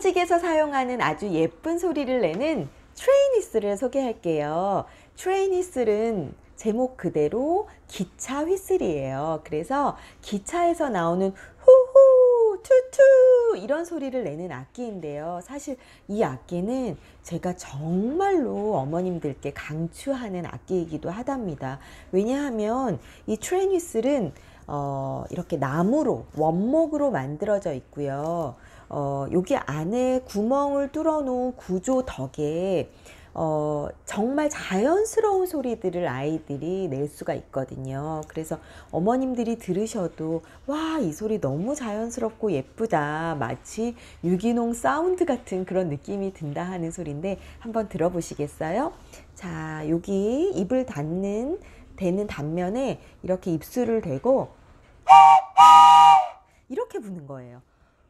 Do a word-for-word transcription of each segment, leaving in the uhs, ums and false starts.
킨더뮤직에서 사용하는 아주 예쁜 소리를 내는 트레인 휘슬을 소개할게요. 트레인 휘슬은 제목 그대로 기차 휘슬이에요. 그래서 기차에서 나오는 후후 투투 이런 소리를 내는 악기인데요. 사실 이 악기는 제가 정말로 어머님들께 강추하는 악기이기도 하답니다. 왜냐하면 이 트레인 휘슬은 어, 이렇게 나무로 원목으로 만들어져 있고요. 어, 여기 안에 구멍을 뚫어 놓은 구조 덕에 어, 정말 자연스러운 소리들을 아이들이 낼 수가 있거든요. 그래서 어머님들이 들으셔도 와, 이 소리 너무 자연스럽고 예쁘다. 마치 유기농 사운드 같은 그런 느낌이 든다 하는 소리인데 한번 들어보시겠어요? 자, 여기 입을 닫는 대는 단면에 이렇게 입술을 대고 이렇게 부는 거예요.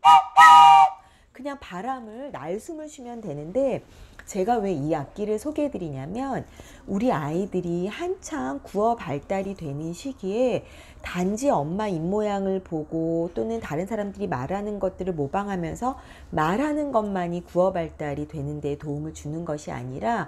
그냥 바람을 날숨을 쉬면 되는데 제가 왜 이 악기를 소개해 드리냐면 우리 아이들이 한창 구어 발달이 되는 시기에 단지 엄마 입모양을 보고 또는 다른 사람들이 말하는 것들을 모방하면서 말하는 것만이 구어 발달이 되는 데 도움을 주는 것이 아니라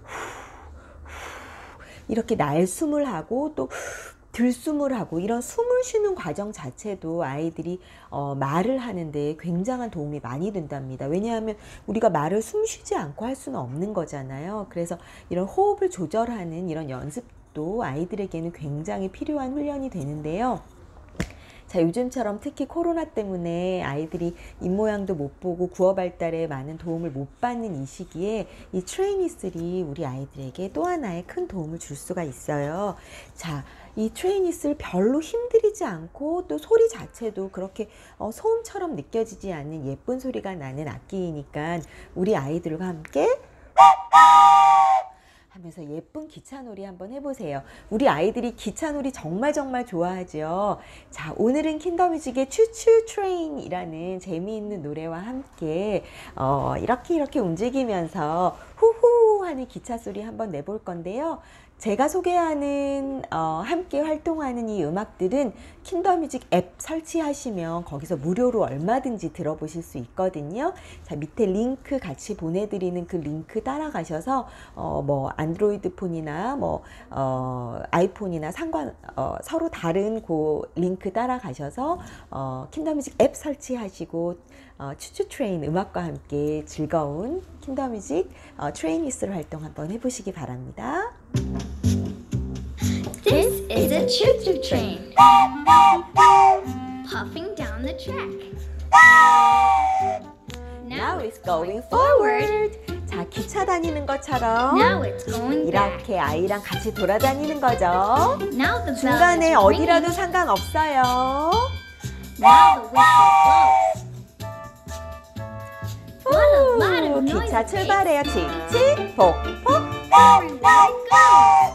이렇게 날숨을 하고 또 들숨을 하고 이런 숨을 쉬는 과정 자체도 아이들이 어, 말을 하는데 굉장한 도움이 많이 된답니다. 왜냐하면 우리가 말을 숨 쉬지 않고 할 수는 없는 거잖아요. 그래서 이런 호흡을 조절하는 이런 연습도 아이들에게는 굉장히 필요한 훈련이 되는데요. 자, 요즘처럼 특히 코로나 때문에 아이들이 입모양도 못 보고 구어 발달에 많은 도움을 못 받는 이 시기에 이 트레인 휘슬이 우리 아이들에게 또 하나의 큰 도움을 줄 수가 있어요. 자, 이 트레인 휘슬 별로 힘들이지 않고 또 소리 자체도 그렇게 어, 소음처럼 느껴지지 않는 예쁜 소리가 나는 악기이니까 우리 아이들과 함께 하면서 예쁜 기차놀이 한번 해보세요. 우리 아이들이 기차놀이 정말 정말 좋아하죠. 자, 오늘은 킨더뮤직의 추추 트레인이라는 재미있는 노래와 함께 어, 이렇게 이렇게 움직이면서 후후 하는 기차 소리 한번 내볼 건데요. 제가 소개하는 어, 함께 활동하는 이 음악들은 킨더뮤직 앱 설치하시면 거기서 무료로 얼마든지 들어보실 수 있거든요. 자, 밑에 링크 같이 보내드리는 그 링크 따라가셔서 어, 뭐 안드로이드 폰이나 뭐 어, 아이폰이나 상관 어, 서로 다른 그 링크 따라가셔서 어, 킨더뮤직 앱 설치하시고 어, 추추 트레인 음악과 함께 즐거운 킨더뮤직 어, 트레인 휘슬 활동 한번 해보시기 바랍니다. This is a choo-choo train, puffing down the track. Now it's going forward. 자, 기차 다니는 것처럼 Now it's going back. 이렇게 아이랑 같이 돌아다니는 거죠. Now the bell 중간에 is 어디라도 ringing. 상관없어요. Now the whistle blows. What a lot of 후, noise 기차 it makes. 출발해요. 칙칙, 폭폭. Everywhere it goes.